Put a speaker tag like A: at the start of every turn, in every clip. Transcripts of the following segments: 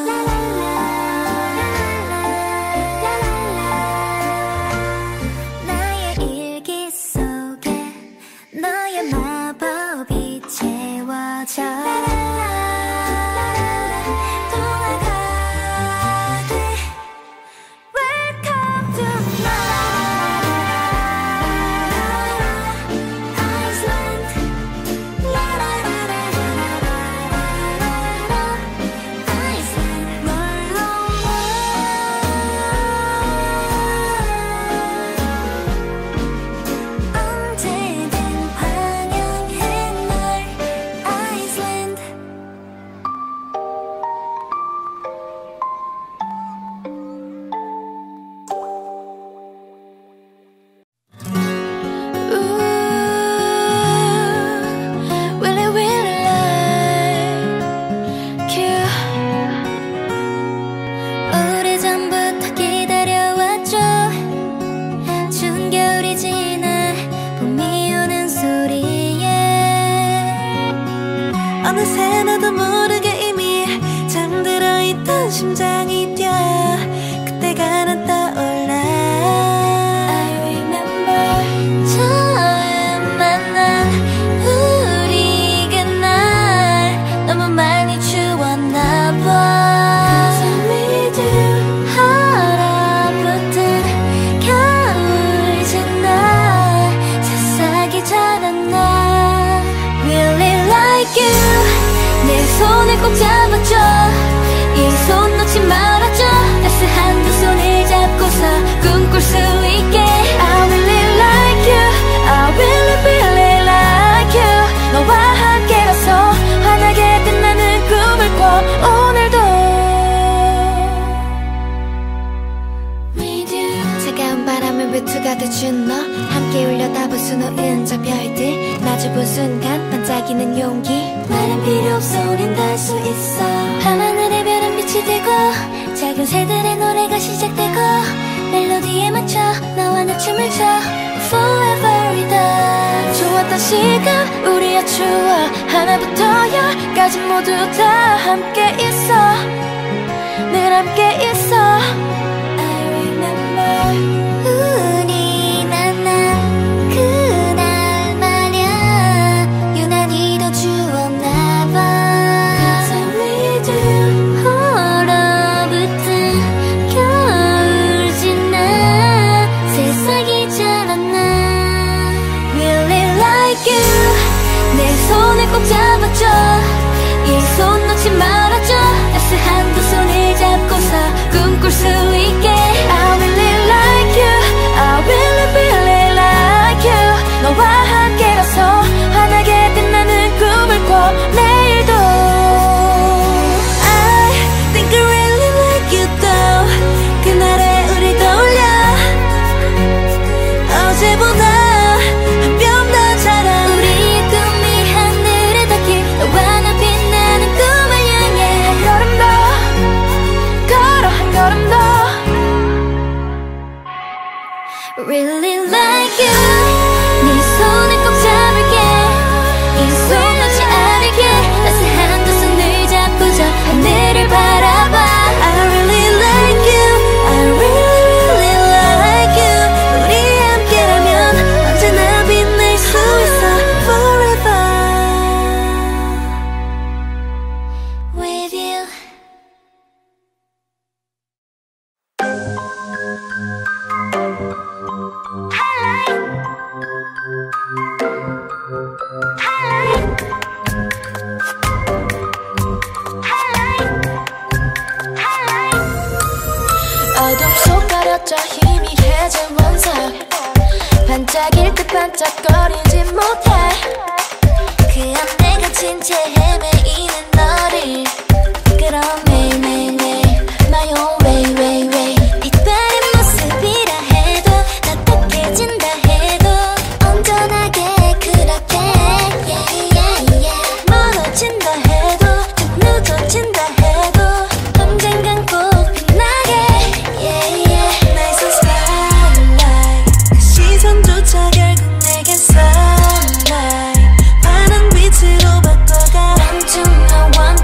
A: 어느새 나도 모르게 이미 잠들어 있던 심장이 뛰어 그때가 난 떠올라. I remember 처음 만난 우리 그날 너무 많이 추웠나 봐. 얼어붙은 겨울 지나 새싹이 자랐나. Really like you. 내 손을 꼭 잡아줘. 이 손 놓지 말아줘. 따스한 두 손을 잡고서 꿈꿀 수 있게. I really like you. I really really like you. 너와 함께라서 환하게 빛나는 꿈을 꿔 오늘도. With you. 차가운 바람에 외투가 돼준 너. 함께 울려다볼 수놓은 저 별들. 마주본 순간 반짝이는 용기. 말은 필요 없어 우린 다 할 수 있어. 밤하늘의 별은 빛이 되고 작은 새들의 노래가 시작되고 멜로디에 맞춰 너와 나 춤을 춰 Forever with us. 좋았던 시간 우리의 추억 하나부터 열까지 모두 다 함께 있어. 늘 함께 있어. I remember 우리 만난 그날 말야 유난히 더 추웠나봐. Cause I'm with you. 얼어붙은 겨울 지나 새싹이 자랐나. Really like you. 내 손을 꼭 잡아줘. 이 손 놓지 말아줘. 따스한 두 손을 잡고서 꿈꿀 수 있게. I really like you. I really really like you. 너와 함께라서 환하게 빛나는 꿈을 꿔 내일도. I think I really like you though. 그날의 우리 떠올려. 어제보다 한 뼘 더 자라. 우리의 꿈이 하늘에 닿길. 너와 나 빛나는 꿈을 향해 한 걸음 더 걸어 한 걸음 더. Really like you. 네 손을 꼭 잡을게. 이 손 놓지 않을게. 따스한 두 손을 잡고서 하늘을 바라봐. I really like you. I really really like you. 우리 함께라면 언제나 빛날 수 있어. Forever with you. 어둠 속 가려져 희미해진 원석. 반짝일 듯 반짝거리지 못해. 그 안에 갇힌 채 헤매이는 너를 그럼 매일매일매일 My own way way way. 빛바랜 모습이라 해도 나딱해진다 해도 온전하게 그렇게 yeah, yeah, yeah. 멀어진다 해도 좀 늦어진다 해도 언젠간 꼭 빛나게 yeah, yeah. 나의 spotlight. 그 시선조차 결국 내겐 sunlight. 환한 빛으로 바꿔가. One to know one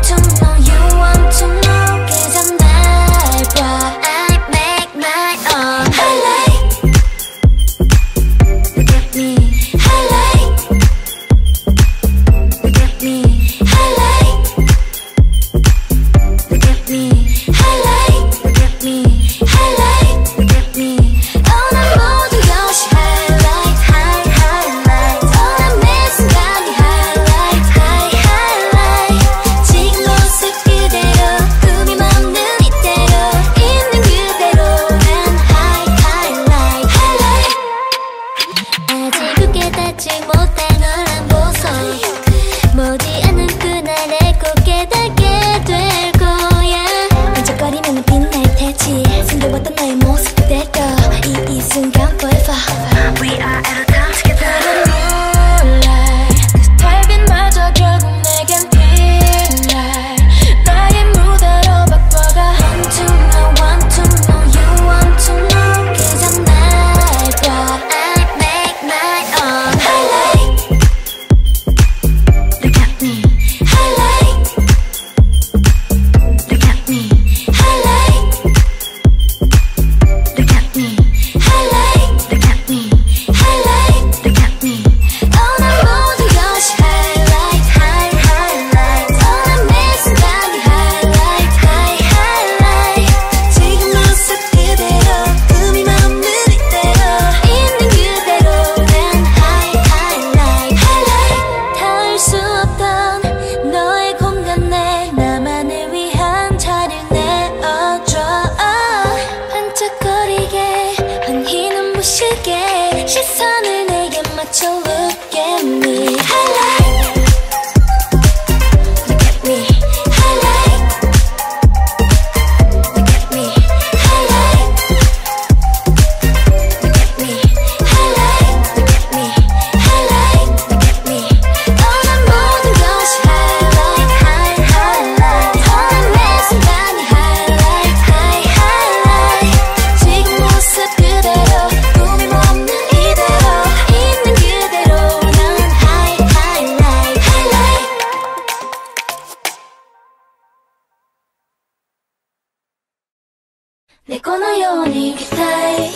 A: 猫のように生きたい。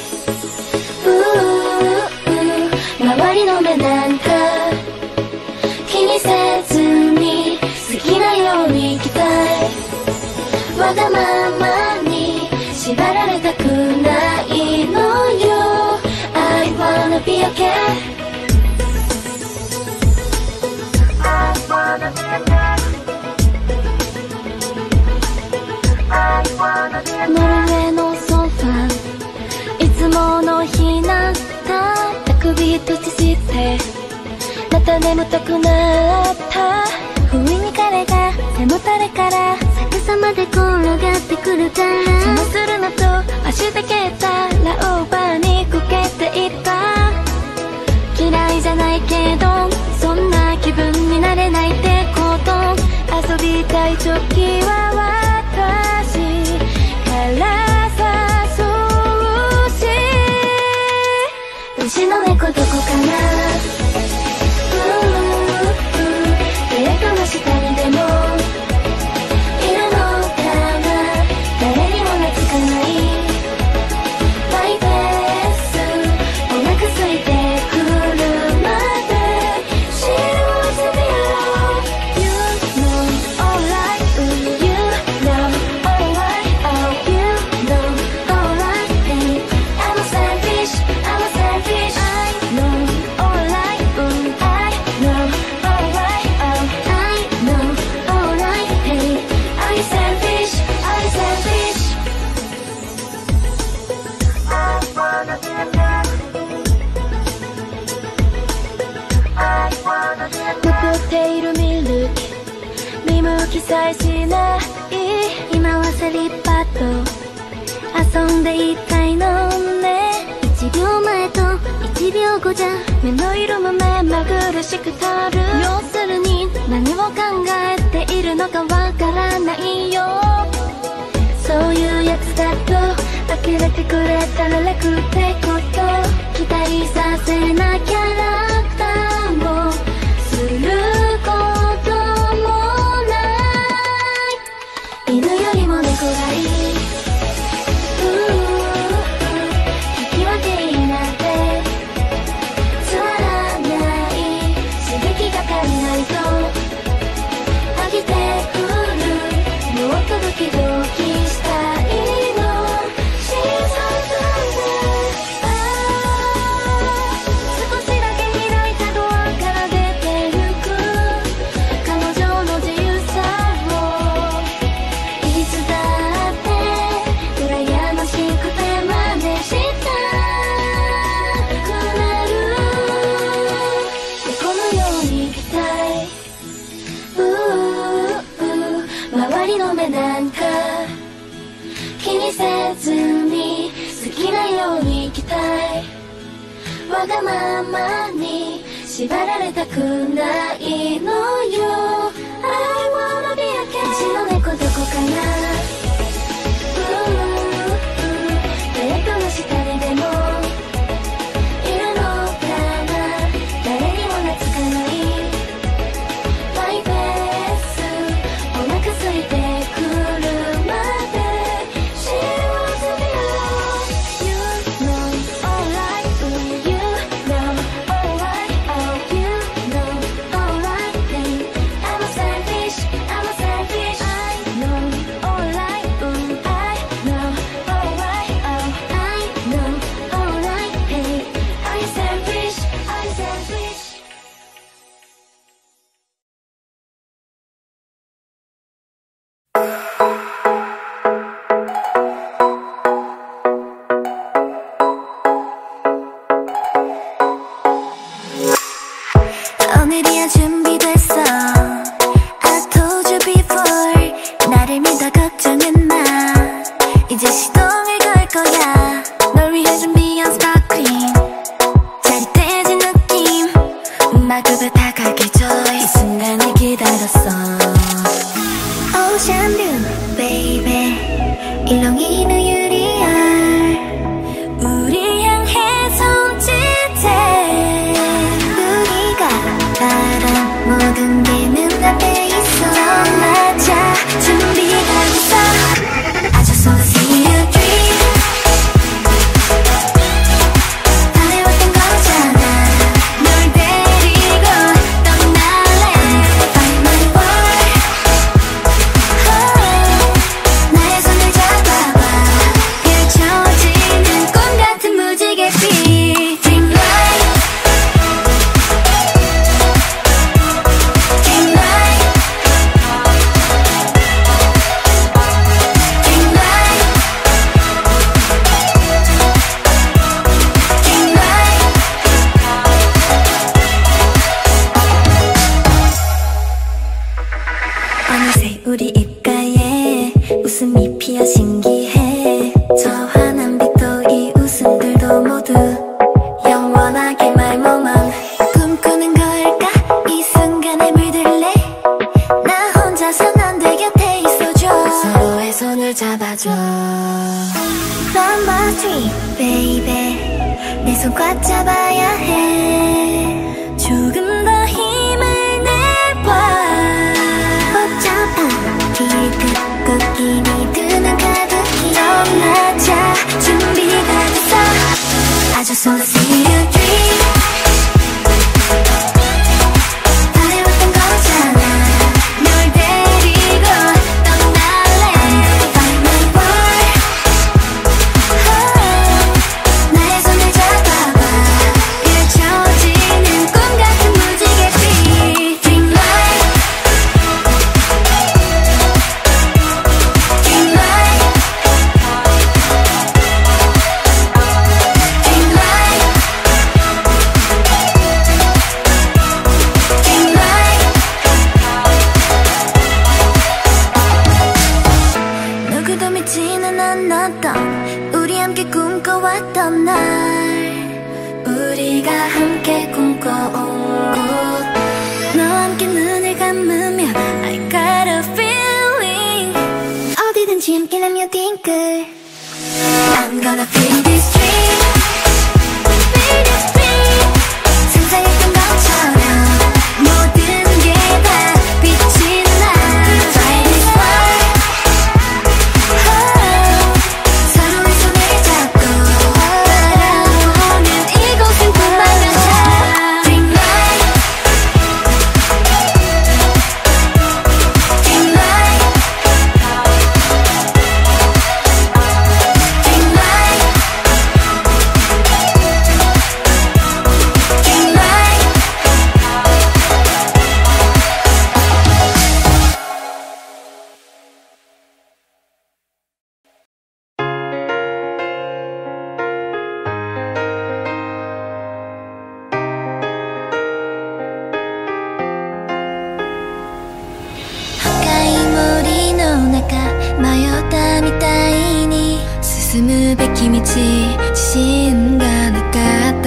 A: 周りの目なんか気にせずに好きなように生きたい。わがままに縛られたくないのよ。 I wanna be okay。 I wanna be okay。 I wanna be okay。 ノルウェーのソファいつもの日なった首閉じしてまた眠たくなった。不意に彼が背もたれから逆さまで転がってくるから邪魔するなと足で蹴ったらオーバーにこけていった。嫌いじゃないけどそんな気分になれないってこと。遊びたい時は私から誘うし。うちの猫どこかな。誰かの下にでもいるのかな。誰にも懐かないマイペース。お腹空いてくるまで She wants to be alone。 You know alright。 You know alright。 Oh you know alright。 Hey I'm a selfish I'm a selfish。 I know alright。 I know alright。 Oh I know alright。 Hey are you selfish are you selfish。 I wanna be okay。 I wanna be okay。 残っているミルク見向きさえしない。今はセリパと遊んでいたいのね。1秒前と1秒後じゃ目の色も目まぐるしくなる。要するに何を考えているのかわからないよ。そういうやつだと呆れてくれたら楽ってこと。期待させなきゃ楽だもすることもない。犬よりも猫がいい。引き分けになってつまらない刺激が足りないと飽きてくる。もっとドキドキしたいの。 She's hungry。 少しだけ開いたドアから出てゆく彼女の自由さをいつだって羨ましくて真似したくなる。猫のように生きたい。周りの目なんか気にせずに好きなように生きたい。わがままに縛られたくないのよ。 I wanna be okay。 うちの猫どこかな。誰かの下にでもいるのかな。誰にも懐かないマイペース。お腹空いてくるまで She wants to be alone。 You know alright。 You know alright。 Oh you know alright。 Hey I'm a selfish I'm a selfish。 I know alright。 I know alright。 Oh I know alright。 Hey are you selfish are you selfish。오늘이야 준비됐어 I told you before 나를 믿어 걱정은 마 이제 시동을 걸 거야 널 위해 준비한 스파클링 짜릿해진 느낌 음악으로 다가갈 joy 이 순간을 기다렸어 Ocean blue baby 일렁이는 유리알 우리 향해 손짓해 우리가 바란 모든 게 눈앞에 있어 맞아 준비하고 있어 I just wanna see you dream 신기해. 저 환한 빛도 이 웃음들도 모두 영원하게 my moment. 꿈꾸는 걸까 이 순간에 물들래. 나 혼자선 안 돼 곁에 있어줘. 서로의 손을 잡아줘. From my street baby 내 손 꽉 잡아야 해. 조금 더 힘을 내봐. 복잡한 뒤끝 꽃길이 드는 가득히 떠나자. 준비가 됐어. I just wanna see you dream. 바래왔던 거잖아. 널 데리고 떠날래. Find my world. 나의 손을 잡아봐. 펼쳐지는 꿈 같은 무지개빛. Dream light. Dream light. Dream light. Dream light. 누구도 믿지는 않았던 우리 함께 꿈꿔왔던 날. 우리가 함께 꿈꿔온 곳. 너와 함께 눈을 감으면 I got a feeling. 어디든지 함께 라며 딩글. I'm gonna feel this dream. Feel this dream. 상상했던 것처럼 모든 게 다 빛이 나. Fly this world. 서로의 손을 잡고 따라오는 이곳은 꿈만 같아. Dream light. Dream light. Dream light. Dream light.深い森の中迷ったみたいに進むべき道自信がなかった。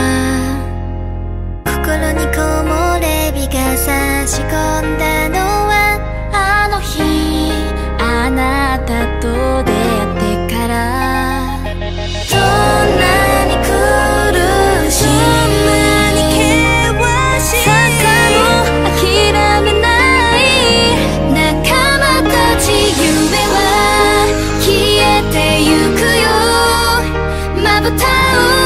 A: 心に木漏れ日が差し込んだのはあの日あなたと出会ってから。どんなに苦しい坂も諦めない仲間たち。夢は消えてゆくよ。まぶたを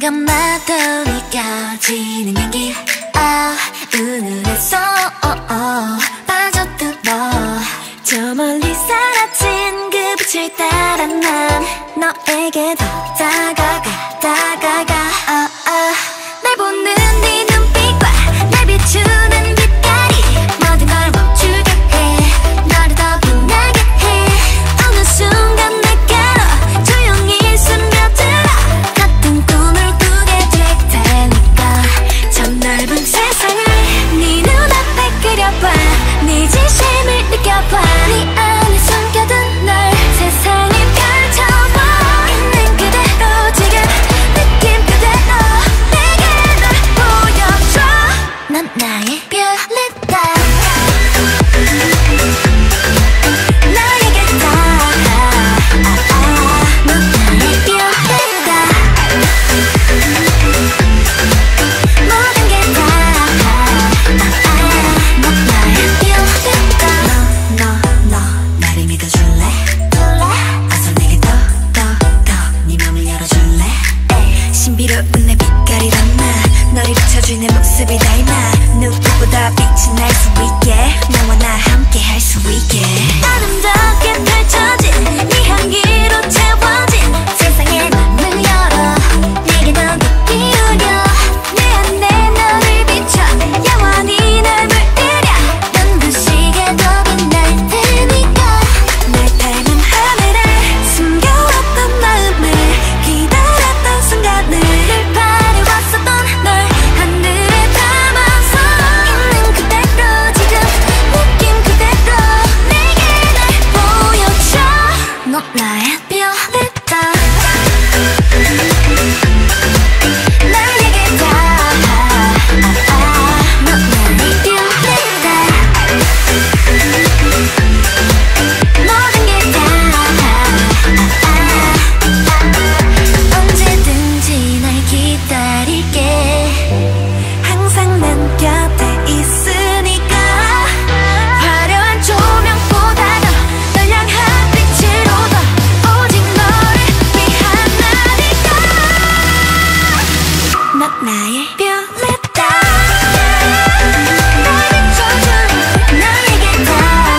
A: 것마도 느껴지는 향기 은은했어 빠져들어 저 멀리 사라진 그 빛을 따라 난 너에게 더 다가가 날 보는 네 눈빛과 날 비추는 빛깔이 모든 걸 멈추게 해 너를 더 빛나게 해 어느 순간 내게로 조용히 스며들어 같은 꿈을 꾸게 될 테니까 저 넓은 세상을 네 눈앞에 그려봐 네 진심을 느껴봐 네 안에 숨겨둔 널 세상에 펼쳐봐 있는 그대로 지금 느낌 그대로 내게 널 보여줘 넌 나의 별이다 너에게 다 넌 나의 별이다 모든 게 다 넌 나의 별이다 너 나를 믿어줄래? 어서 내게 더 네 맘을 열어줄래? 신비로운 내 빛깔이란 나 너를 비춰줄 내 모습이 닮아 누구보다 빛이 날 수 있게 너와 나 함께 할 수 있게 아름답게 펼쳐진 네 향기로 채워진 세상에 맘을 열어 내게 더 깊이 기울여 내 안에 너를 비춰 영원히 널 물들여 눈부시게 더 빛날 테니까 날 닮은 하늘에 숨겨왔던 마음을 기다렸던 순간을 늘 바래왔었던 널 하늘에 담아서 있는 그대로 지금 느낌 그대로 내게 날 보여줘 넌 나의 별이다 너에게 다 넌 나의 별이다 모든 게 다 언제든지 날 기다릴게 항상 난 곁에 있으니까 화려한 조명보다도 널 향한 빛으로 더 오직 너를 위한 나니까 넌 나의 별이다 날 비춰준 너에게 다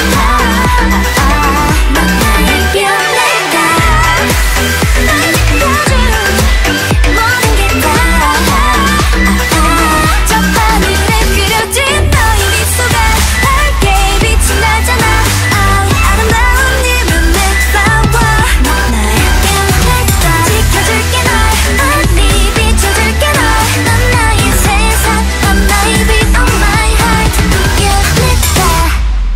A: 넌 나의 별이다 날 지켜준 모든 게 다 저 하늘에 그려진 너의 미소가 밝게 빛이 나잖아 아름다운 네 눈에 싸워 넌 나의 별이다 지켜줄게 널 네 비춰줄게 넌 나의 세상 넌 나의 빛 on my heart 별이다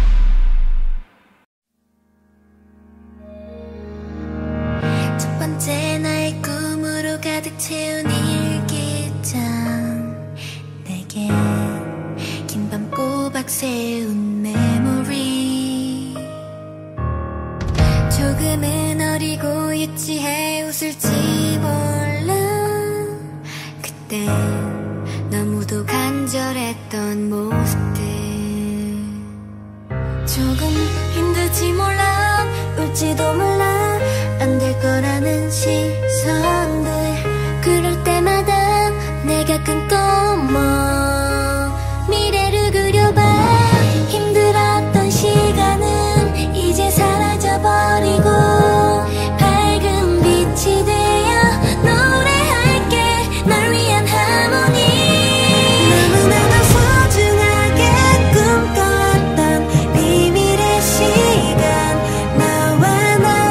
A: 첫 번째 나의 꿈으로 가득 채운 일기장 내게 긴 밤 꼬박 세운 메모리 조금은 어리고 유치해 웃을지 몰라 그때 너무도 간절했던 모습들 조금 힘들지 몰라 울지도 몰라 안 될 거라는 시선들 그럴 때마다 내가 꿈꿔 미래를 그려봐 힘들었던 시간은 이제 사라져버리고 밝은 빛이 되어 노래할게 널 위한 하모니 너무나도 소중하게 꿈꿔왔던 비밀의 시간 너와 나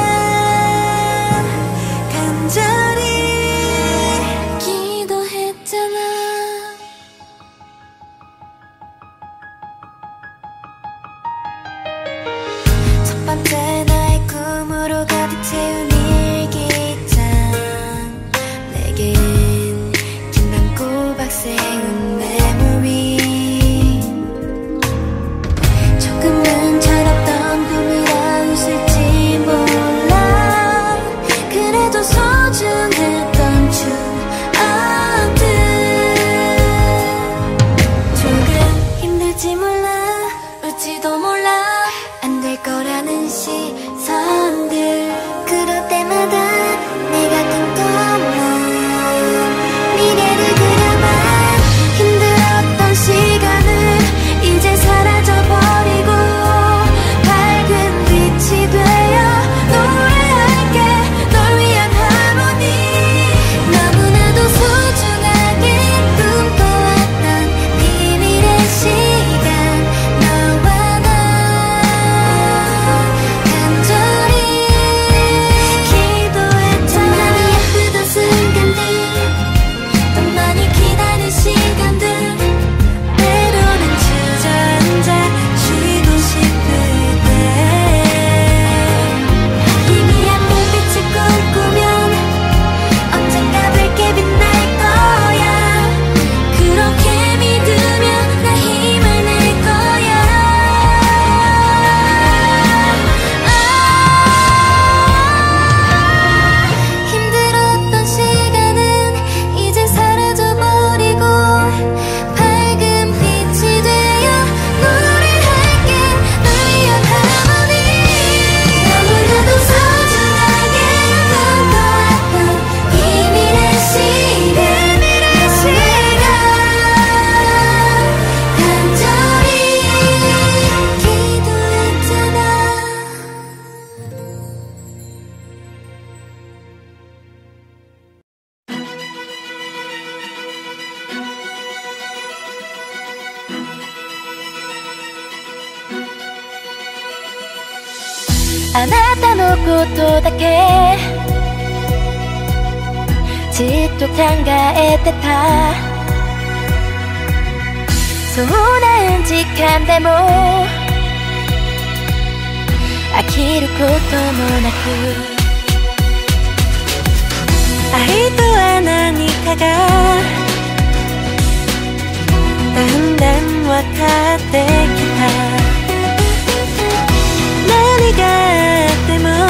A: あなたのことだけじっと考えてた。そう何時間でも飽きることもなく、愛とは何かがだんだん分かってきた。何があっても、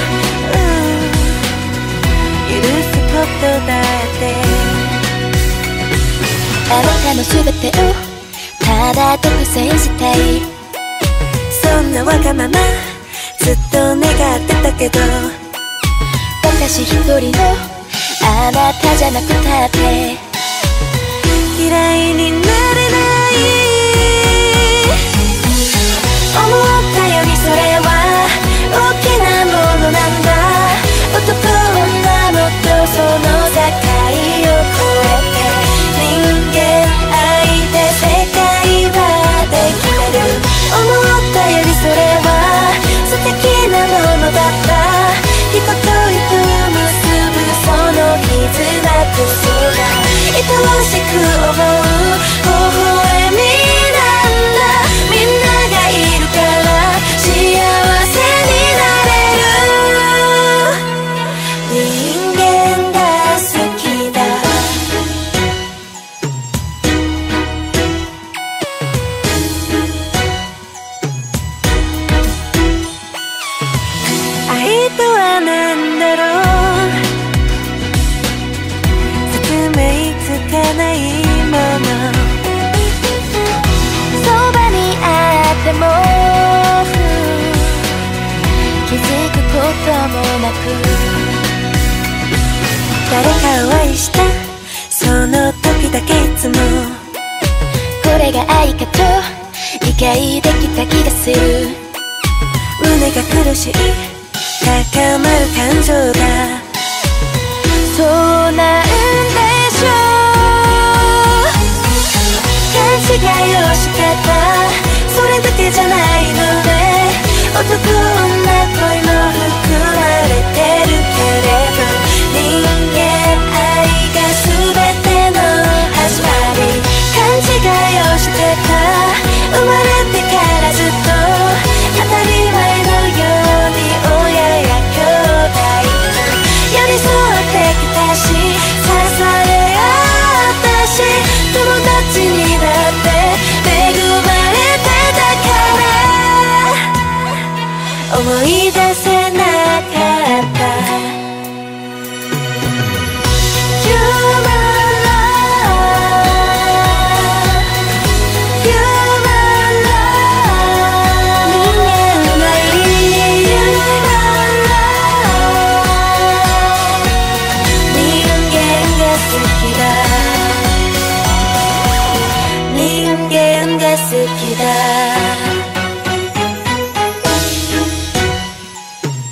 A: 許すことだって。あなたの全てをただ独占したい。そんなわがままずっと願ってたけど、私一人のあなたじゃなくたって嫌いになれない。思ったよりそれは大きなものなんだ。男女もっとその境を越えて、人間愛で世界はできてる。思ったよりそれは素敵なものだった。人と人を結ぶその絆こそが愛おしく思う微笑みなんだ。みんながいるから幸せになれる。人間が好きだ。愛とは何だろう、説明つかないもの。そばにあっても気づくこともなく、誰かを愛したその時だけいつもこれが愛かと理解できた気がする。胸が苦しい高まる感情がそうなんでしょう。勘違いをしてたそれだけじゃないのね。男女恋も含まれてるけれど、人間愛が全ての始まり。勘違いをしてた生まれてからずっと当たり前のように親や兄弟寄り添ってきたし、支え合ったし、友達になって恵まれてたから思い出せなかった。好きだ。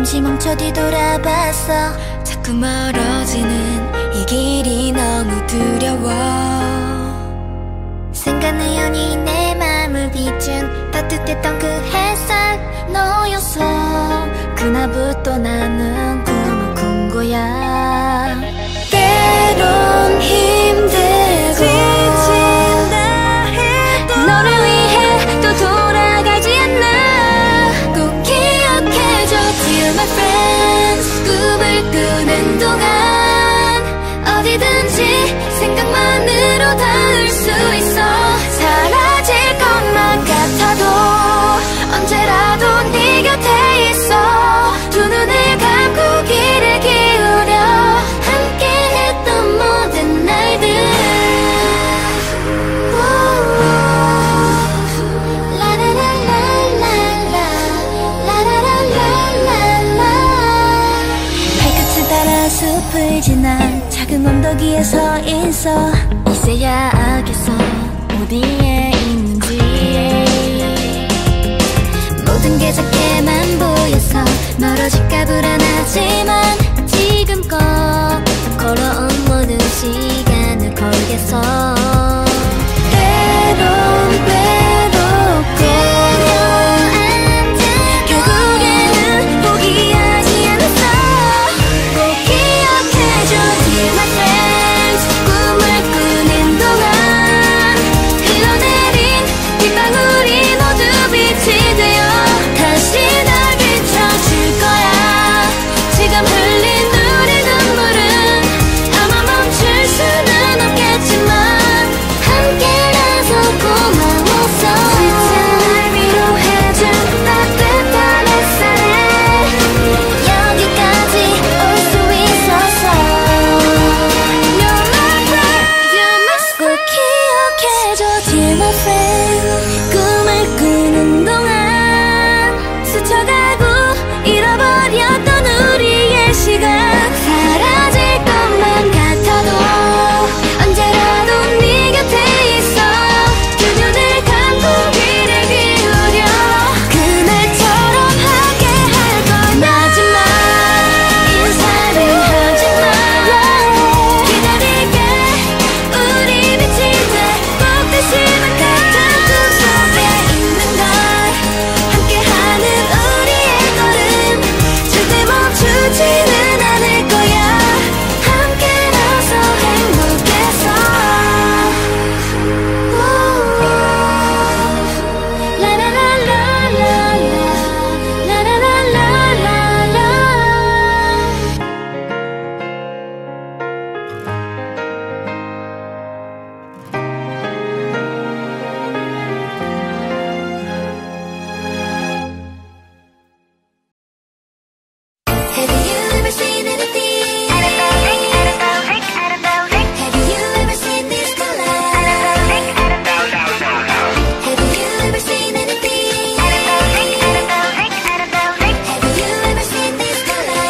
A: 잠시 멈춰 뒤돌아봤어. 자꾸 멀어지는 이 길이 너무 두려워. 생각의 연이 내 맘을 비춘 따뜻했던 그 햇살 너였어. 그날부터 나는 꿈을 꾼 거야. 때론 힘들고 지친다 해도 너를 위해 또 돌아가지 않나. 꼭 기억해줘 dear my friends. 꿈을 꾸는 동안 어디든지 생각만으로 닿을 수 있어. 사라질 것만 같아도 언제라도 네 곁에 있어. 두 눈을 감고 귀를 기울여 함께 했던 모든 날들. 발끝을 따라 숲을 지나 작은 언덕 위에 서 있어. 이제야 알겠어 어디에 있는지. 모든 게 작게만 보였어. 멀어질까 불안하지만 지금껏 걸어온 모든 시간을 걸겠어. 때론 외롭고 결국에는 포기하지 않았어. 꼭 기억해줘 dear my friends. 꿈을 꾸는 동안 흘러내린 빗방울이 모두 빛이 되어 다시 날 비춰줄 거야. 지금 흘린 우리 눈물은 아마 멈출 수는 없겠지만 함께라서 고마웠어. 지친 날 위로해준 따뜻한 햇살에 여기까지 올 수 있었어. You're my friend, you're my friend. 꼭 기억해줘 dear my friend. 꿈을 꾸는 동안 스쳐가고 잃어버렸던 우리의 시간. 사라질 것만 같아도 언제라도 네 곁에 있어. 두 눈을 감고 귀를 기울여 그날처럼 하게 할 거야. 마지막 인사를 하지마. 기다릴게 우리 빛이 돼. 꼭 다시만 같은 꿈속에 있는 걸. 함께하는 우리의 걸음 절대 멈추지는 않을 거야. 함께라서 행복했어. Have you ever seen anything? Have you ever seen this color? Have you ever seen anything? Have you ever seen this color?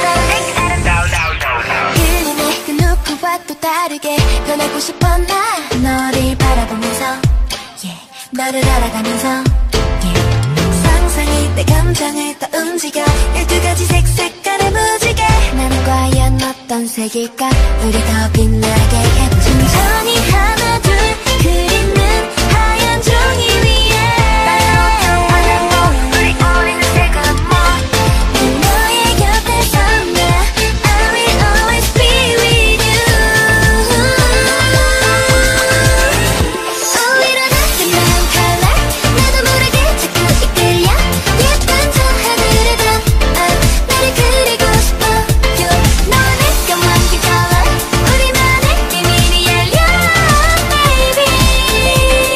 A: 흘리네 그 누구와 또 다르게 변하고 싶어 나. 너를 바라보면서 yeah. 너를 알아가면서 yeah. 상상이 내 감정을 더 움직여 12가지 색깔의 무지개. 나는 과연 어떤 색일까. 우리 더 빛나게 해보자. 천천히 하나 둘 그리는 하얀 종이 위에 빨갛게 바라보 우리 어린 색은 뭐. 난 너의 곁에서 나 I will always be with you. 일어나는 마음 컬러 나도 모르게 자꾸 이끌려. 예쁜 저 하늘에 닿아 나를 그리고 싶어. 너와 내가 만든 컬러 우리만의 비밀이 열려 baby.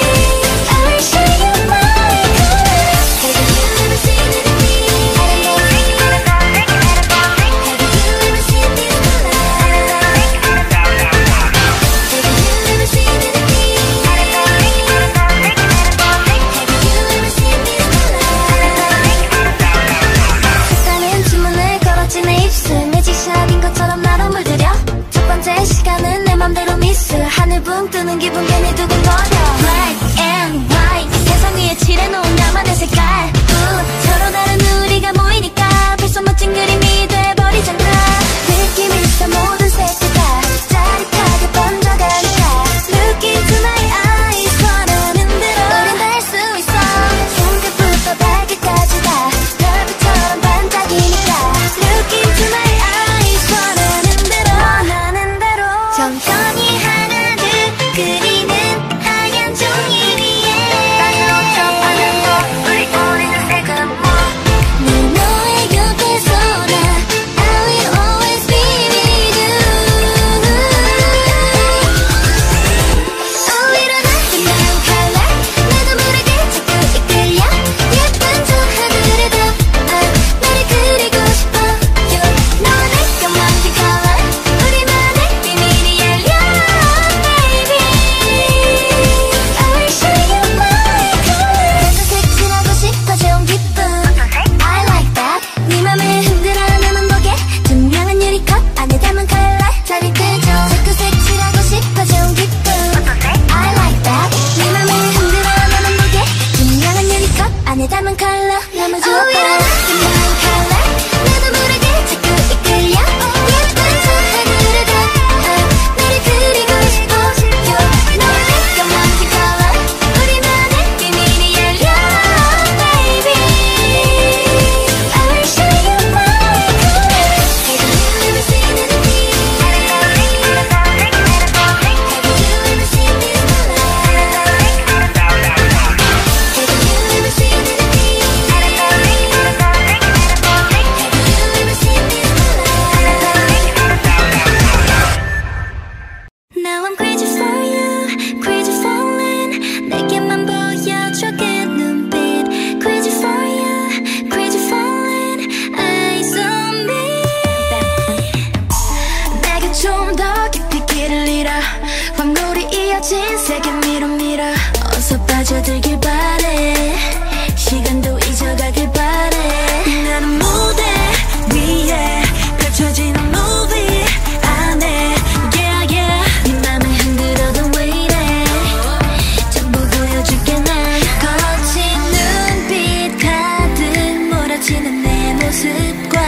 A: 빠져들길 바래. 시간도 잊어가길 바래. 나는 무대 위에 펼쳐지는 movie 안에 yeah yeah 네 맘을 흔들어도 왜 이래. 전부 보여줄게 난. 거친 눈빛 가득 몰아치는 내 모습과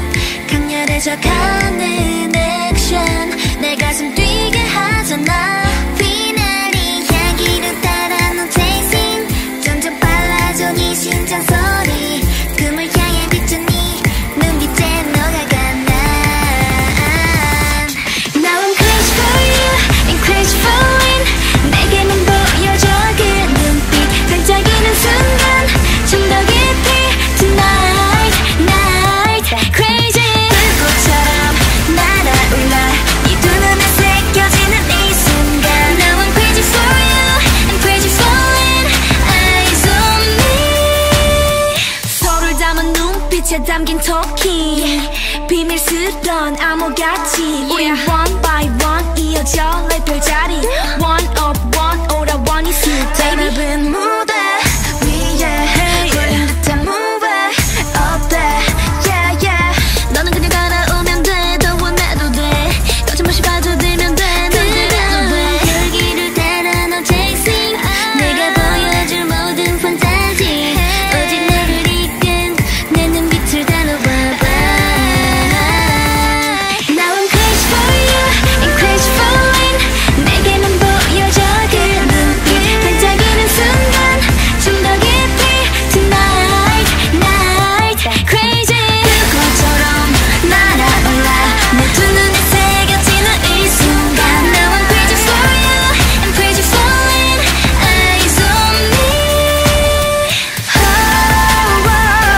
A: 강렬해져가는 액션 내 가슴 뛰게 하잖아. 피나리 향기를 따라 너 chasing 점점 빨라져 네 심장 소리. 꿈을 향해 비춘 네 눈빛에 녹아가 난. Now I'm crazy for you and crazy for it. 내게만 보여줘 그 눈빛 반짝이는 순간 좀 더 깊이 tonight night crazy. 불꽃처럼 날아올라 네 두 눈에 새겨지는 이 순간. Now I'm crazy for you and crazy for it. Eyes on me. 서로를 담은 눈빛에 담긴 토끼 비밀스런 암호같이 우린 one by one 이어져 내 별자리. One up one all I want is you baby. 짧은 무대 위에 걸린 듯한 movie 어때 yeah yeah. 너는 그냥 따라오면 돼. 더 원해도 돼. 거침없이 빠져들면 돼. 난 그래도 돼. 그 길을 따라 너 chasing 내가 보여줄 모든 판타지. 오직 너를 이끈 내 눈빛을 달아봐봐. Now I'm crazy for you and crazy for it. 내게만 보여줘 그 눈빛 반짝이는 순간 좀 더 깊이 tonight night crazy. 불꽃처럼 날아올라 내 두 눈에 새겨지는 이 순간. Now I'm crazy for you and crazy for it. Eyes on me. Oh, oh.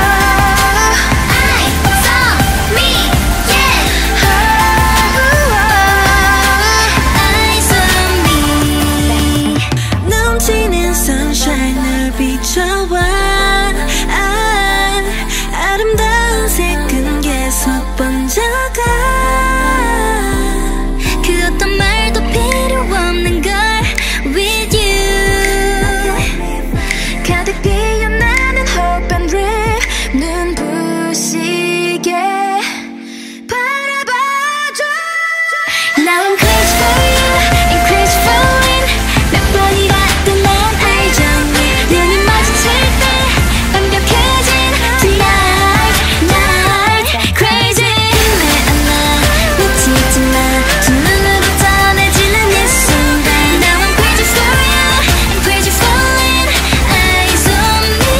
A: Eyes on me yeah. Oh, oh. Eyes on me. 넘치는 sunshine을 비춰와. 아름다운 색은 계속 번져가. 그 어떤 말도 필요 없는 걸 with you. 가득 피어나는 hope and dream 눈부시게 바라봐줘. Now I'm crazy for you and crazy for it. 몇 번이라도 난 알잖니. 눈이 마주칠 때 완벽해진 tonight night crazy. 꿈에 안아 놓치지 마. 두 눈으로 전해지는 이 순간. Now I'm crazy for you and crazy for it. Eyes on me.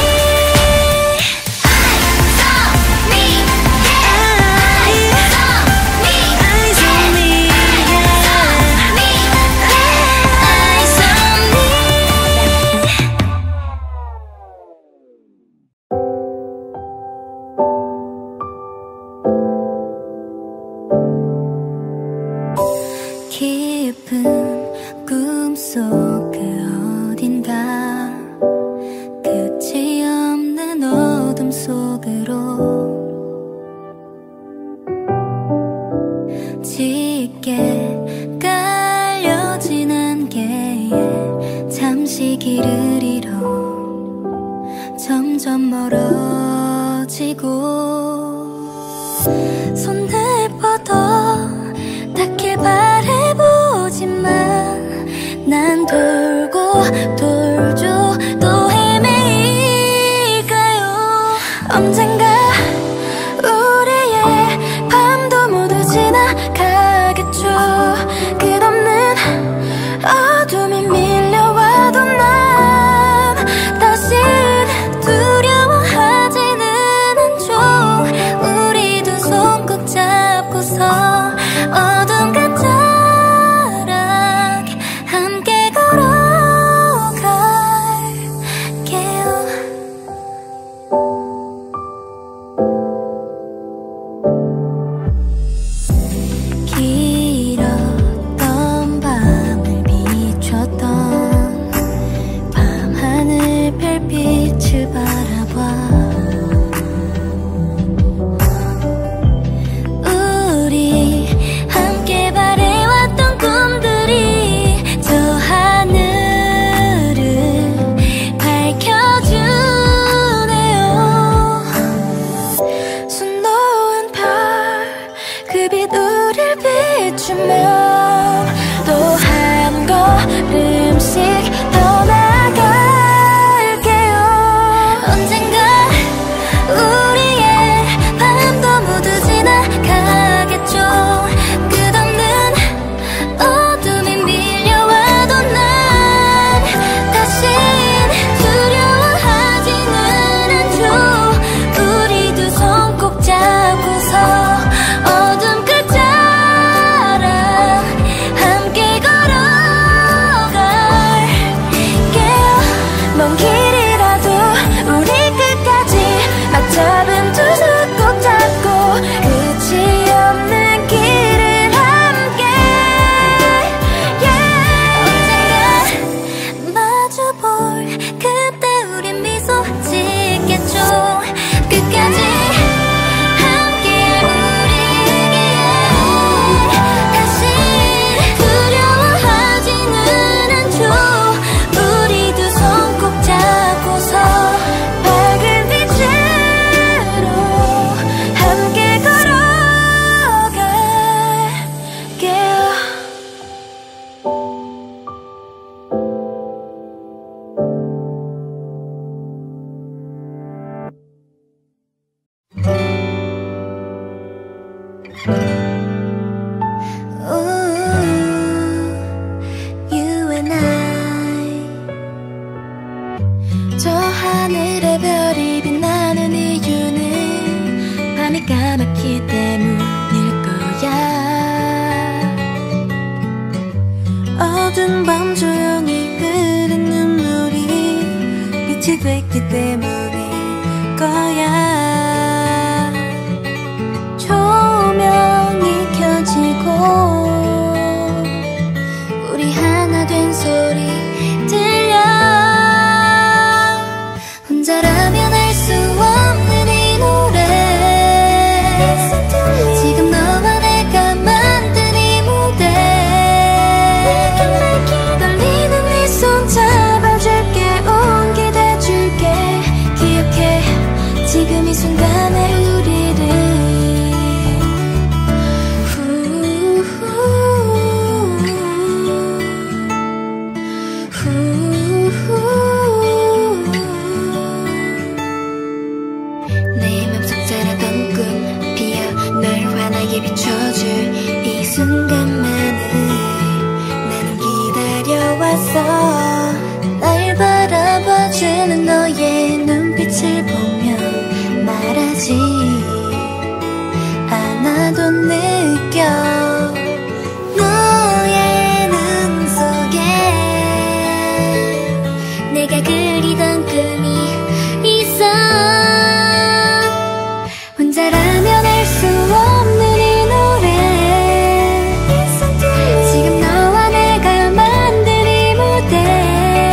A: Eyes on me yeah. Eyes on me. Eyes on me yeah. Eyes on me. 깊은 꿈속 그 어딘가 끝이 없는 어둠 속으로 짙게 깔려진 안개에 잠시 길을 잃어 점점 멀어지고. 손을 뻗어 닿길 바래보지만 난 돌고 돌죠 또 헤매일까요. 언젠가 우리의 밤도 모두 지나가겠죠. 끝없는 어둠이 밀려와도 난 다시는 두려워하지는 않죠. 우리 두 손 꼭 잡고서 어둠 같은 함께 걸어 You and I. 저 하늘의 별이 빛나는 이유는 밤이 까맣기 때문일 거야. 어두운 밤 조용히 흐른 눈물이 빛이 됐기 때문일 거야. 조명이 켜지고 우리 하나 된 소리 들려. 혼자라면 알 수 없는 이 노래, 지금 너와 내가 만든 이 무대. 떨리는 네 손 잡아줄게, 온기 돼줄게. 기억해 지금 이 순간의 우리를. 내 맘속 자라던 꿈 피어 널 환하게 비춰줄 이 순간만을 나는 기다려왔어. 날 바라봐주는 너의 눈빛을 보면 말하지 않아도 느껴. 너의 눈 속에 내가 그리던 꿈이 있어. 혼자라면 알 수 없는 이 노래, 지금 너와 내가 만든 이 무대.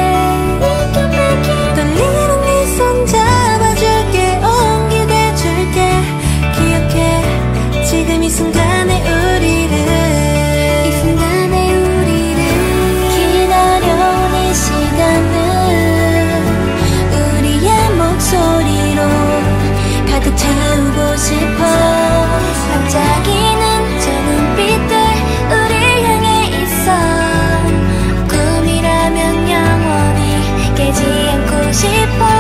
A: 떨리는 네 손 잡아줄게, 온기 돼줄게. 기억해 지금 이 순간의 우리를. 이 순간의 우리를 기다려온 이 시간을 우리의 목소리로 가득 채우고 싶어. 반짝이는 저 눈빛들 우리 향해 있어. 꿈이라면 영원히 깨지 않고 싶어.